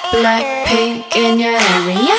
Blackpink in your area.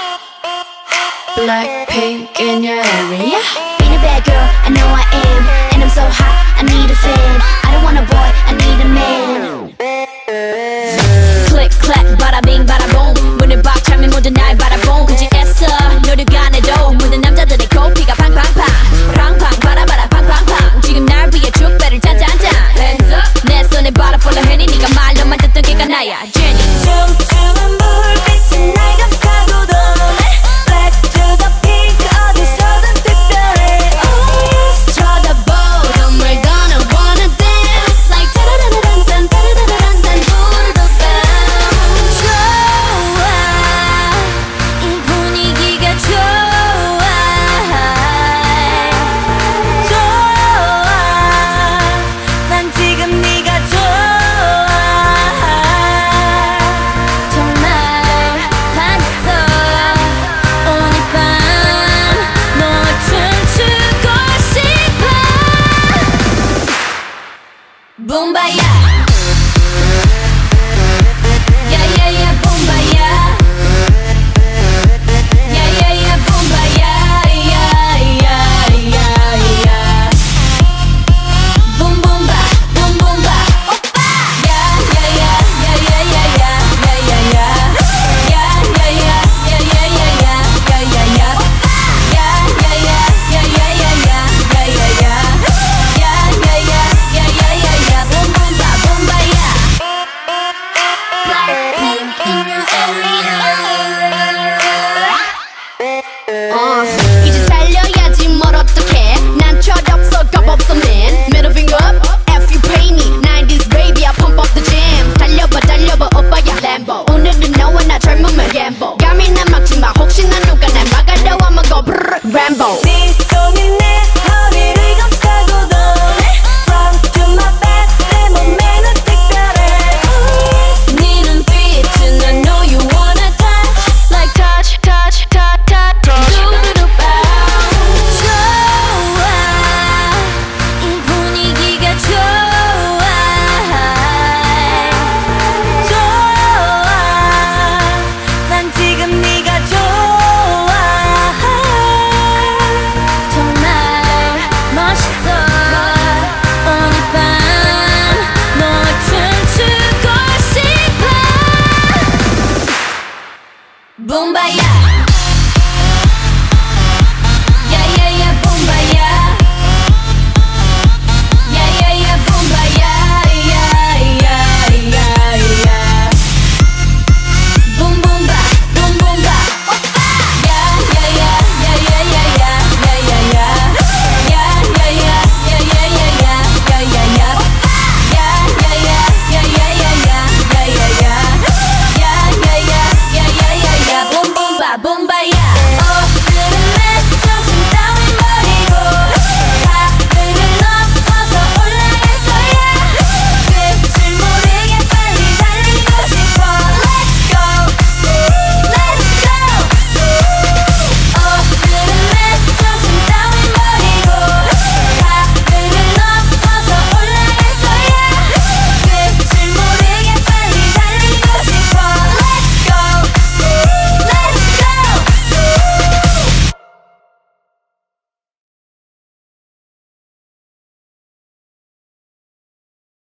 Blackpink in your area. Being a bad girl, I know I am. And I'm so hot, I need a fan. I don't want a boy, I need a man. Click, clack, bada bing, bada boom. 문을 박 차면 모두 날 바라본 굳이 애써 노력 안 해도 모든 남자들의 코피가 팡팡팡 팡팡 바라바라 팡팡팡 지금 날 위해 축배를 짠짠짠 Hands up 내 손에 바라 follow henny 네가 말로만 듣던 걔가 나야 Jenny 춤추는 불빛은 날 감싸고 도네 Black to the pink 어디서든 특별해 Oh yes 쳐다보던 we're gonna wanna dance Like 따라라란딴 따라라란딴 부르던 밤 좋아 이 분위기가 좋아 좋아 난 지금 네가 좋아 정말 반했어 오늘 밤 너와 춤추고 싶어 붐바야 야야야 붐바야 야야야 붐바야 야야야야 붐붐바 붐붐바 오빠 야야야 야야야야 야야야 야야야 야야야야 야야야 오빠 야야야 야야야야 야야야 야야야 야야야야 붐붐바 붐바야 Blackpink in your area. 이제 달려야지 뭘 어떡해 난 철없어 겁없어 man Middle finger up F you pay me 90s baby I pump up the jam 달려봐 달려봐 오빠야 Lambo 오늘은 너와 나 젊음을 gamble 감히 난 막지마 혹시나 누가 날 막아도 I'ma go brrr Rambo 네 손이 내 허리를 감싸고 도네 Front to my back 내 몸매는 특별해 네 눈빛은 I know you wanna touch Like touch touch touch touch 두루루빠 좋아 이 분위기가 좋아 좋아 난 지금 네가 좋아 정말 멋있어 오늘 밤 너와 춤추고 싶어 붐바야